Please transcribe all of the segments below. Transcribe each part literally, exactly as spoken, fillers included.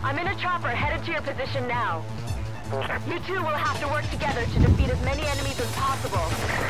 I'm in a chopper headed to your position now. You two will have to work together to defeat as many enemies as possible.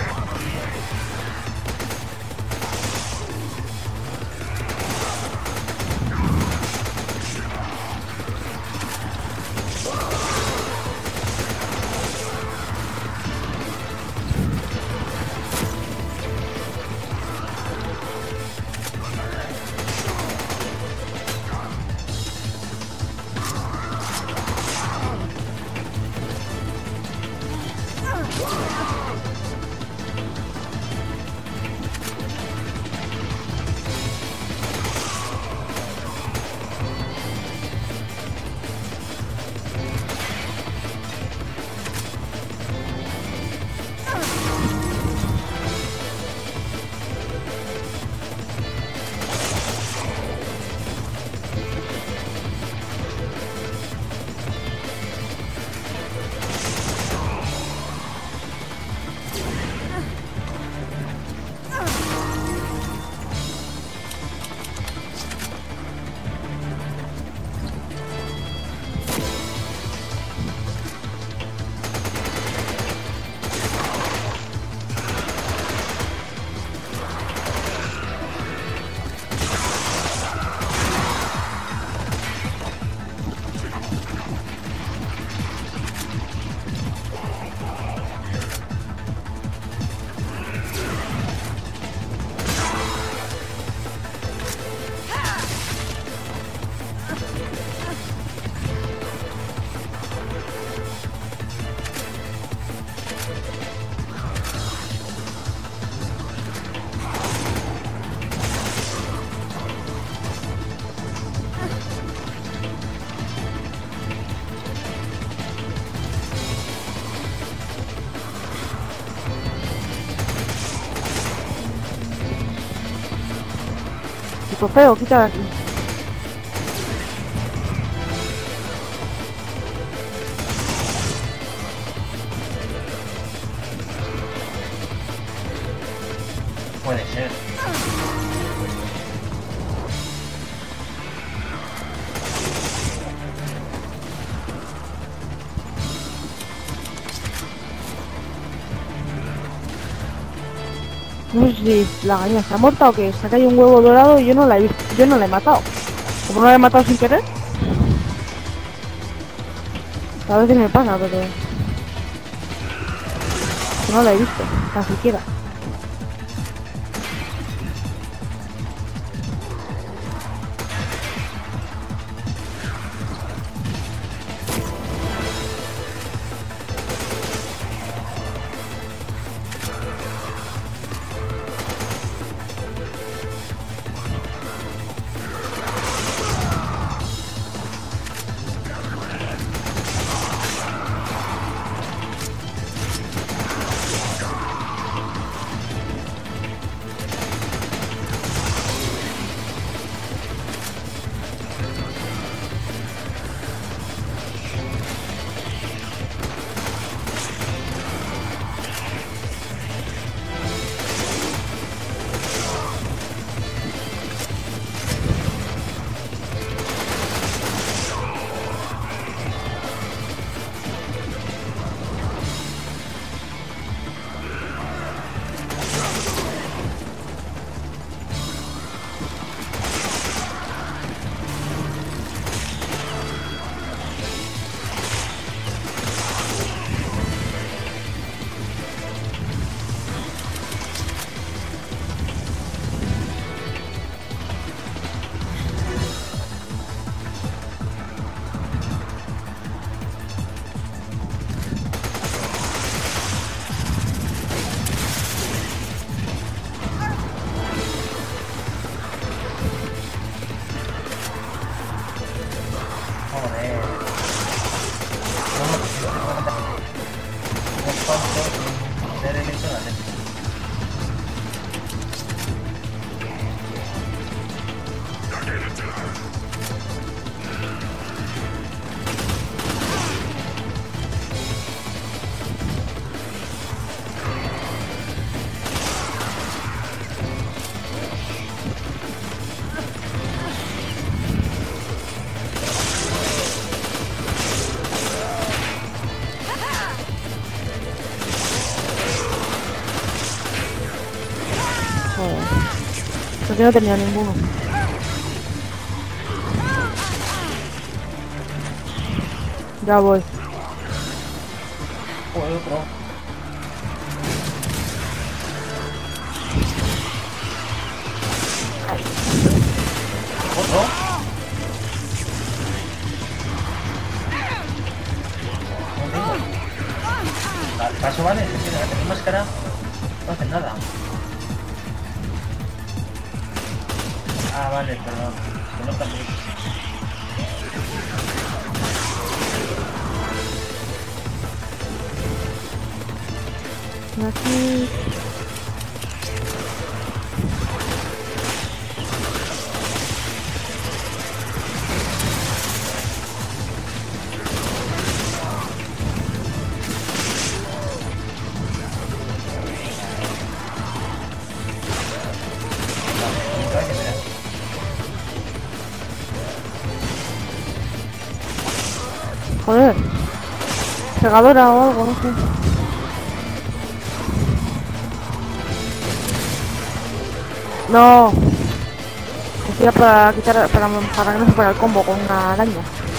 Feo, quita de aquí. Puede ser. No sé si la gallina está muerta o que se ha caído un huevo dorado y yo no la he visto, yo no la he matado. Como no la he matado sin querer. A veces me pasa, pero no la he visto, ni siquiera. Aquí no tenía ninguno. Ya voy. Joder, otro. Otro. Pa- Paso, vale, es que la que mi máscara no hace nada. Ah, vale, perdón. Que no cambié. Aquí. Joder. Pegadora o algo, no sé. No. Decía para quitar, para, para que no se fuera el combo con una araña.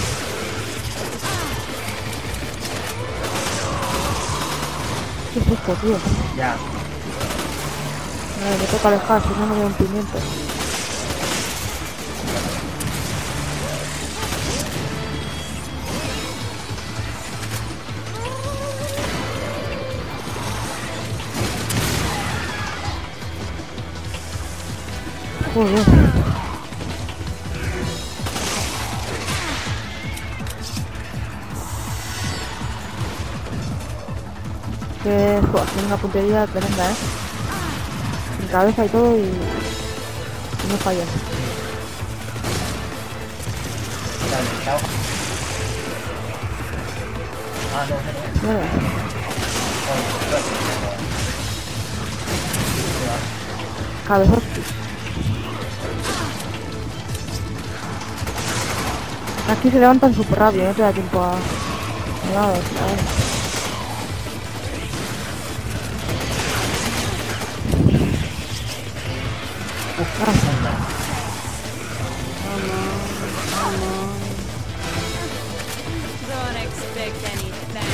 ¿Qué es esto, tío? Ya. Vale, me toca alejar, si no me veo un pimiento. Joder. Que esto hace una puntería tremenda, eh. Sin cabeza y todo y, y no falla. Dale, chao. Ah, no, no, no. Mira, cabezos. Aquí se levantan súper rápido, no te da tiempo a... Nada, a ver. Don't expect anything.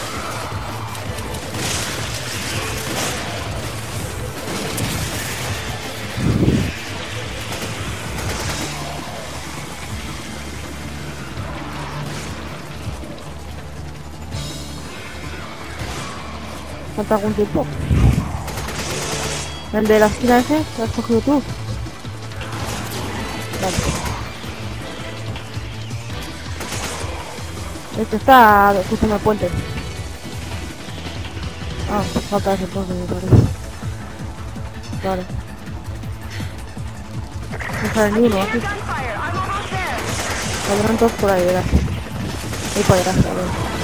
¿Falta algún tiempo? ¿El de la esquina ese? ¿Lo has cogido tú? Vale. Este está justo en el puente. Ah, falta ese entonces, me parece. Vale. No sale ni uno aquí. Gunfire. I'm almost there. Saldrán todos por ahí, verás. Ahí para atrás, a ver.